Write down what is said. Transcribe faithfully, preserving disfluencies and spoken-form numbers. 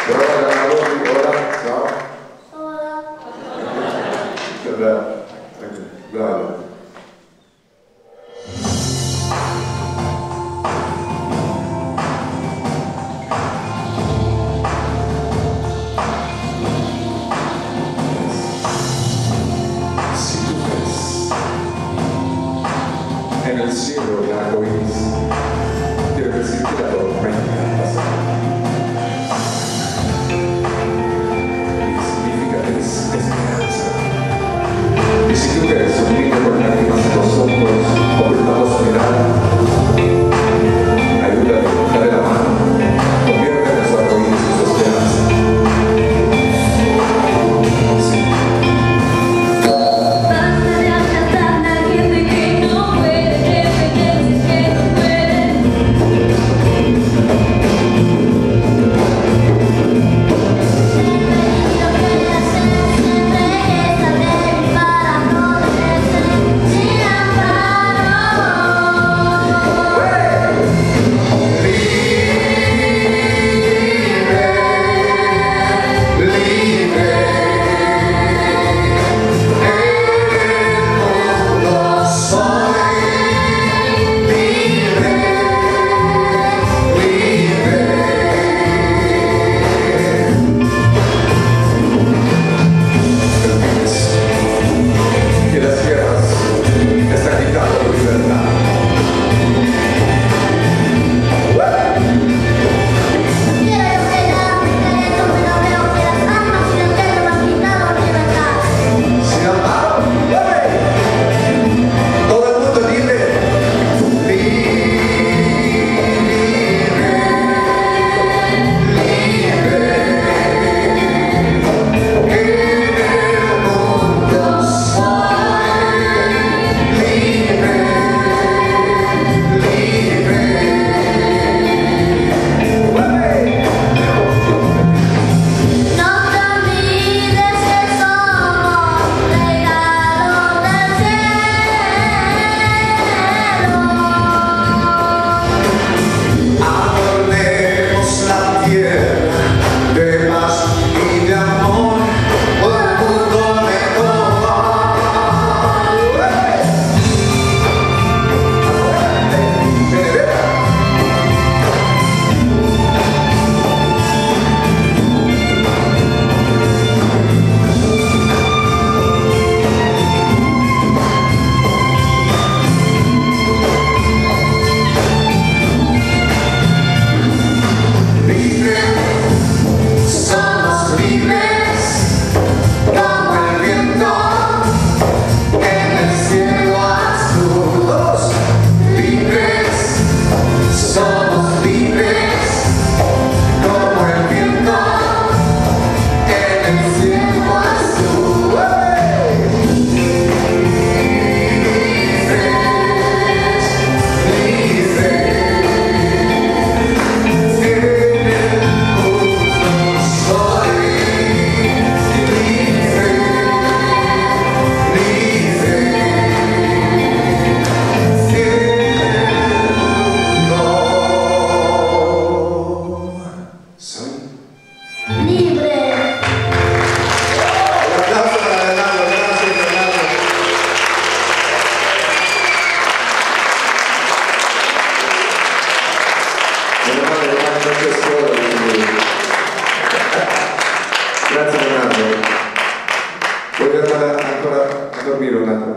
Bravo. Si tú ves en el cielo el arco iris, quiero decir que la tormenta ha pasado. Y significa que es esperanza. Y si tú ves un niño con lágrimas en los ojos, ocultando su mirada, ayúdale, dale la mano, convierte en su arco iris en su esperanza. Sí. Grazie Leonardo. Voglio andare ancora a dormire un attimo.